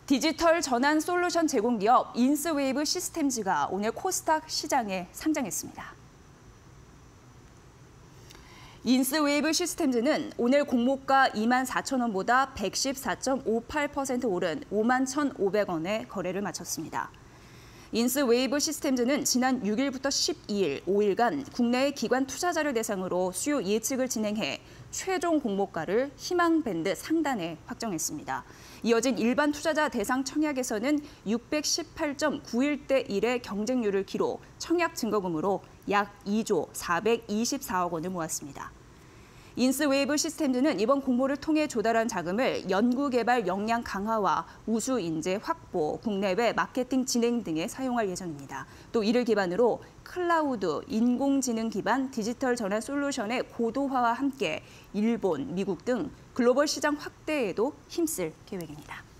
디지털 전환 솔루션 제공기업 인스웨이브 시스템즈가 오늘 코스닥 시장에 상장했습니다. 인스웨이브 시스템즈는 오늘 공모가 24,000원보다 114.58% 오른 51,500원에 거래를 마쳤습니다. 인스웨이브 시스템즈는 지난 6일부터 12일, 5일간 국내의 기관 투자자를 대상으로 수요 예측을 진행해 최종 공모가를 희망 밴드 상단에 확정했습니다. 이어진 일반 투자자 대상 청약에서는 618.91대 1의 경쟁률을 기록, 청약 증거금으로 약 2조 424억 원을 모았습니다. 인스웨이브 시스템즈는 이번 공모를 통해 조달한 자금을 연구개발 역량 강화와 우수 인재 확보, 국내외 마케팅 진행 등에 사용할 예정입니다. 또 이를 기반으로 클라우드, 인공지능 기반 디지털 전환 솔루션의 고도화와 함께 일본, 미국 등 글로벌 시장 확대에도 힘쓸 계획입니다.